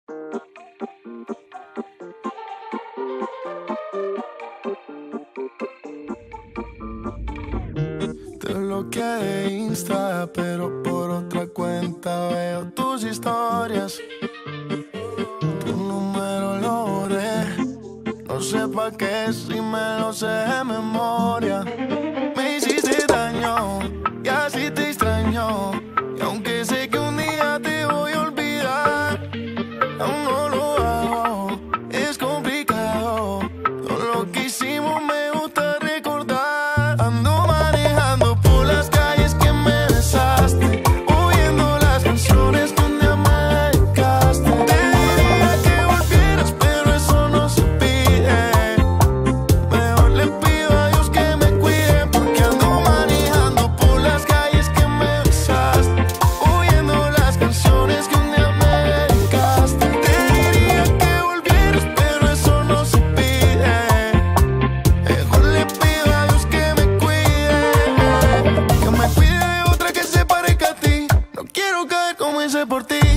Te bloqueé de Insta, pero por otra cuenta veo tus historias. Tu número lo borré, no sé pa' qué si me lo sé de memoria. Me hiciste daño y así te extraño, y aunque sé que un día te voy a olvidar, aún no lo hago, es complicado. Todo lo que hicimos me gusta recordar. Ando manejando por las calles que me besaste, oyendo las canciones que un día me dedicaste. Te diría que volvieras, pero eso no se pide. Mejor le pido a Dios que me cuide, porque ando manejando por las calles que me besaste, oyendo las canciones que un día me dedicaste. Te diría que volvieras, pero eso no se pide. Mejor le pido a Dios que me cuide de otra que se parezca a ti. No quiero caer como hice por ti.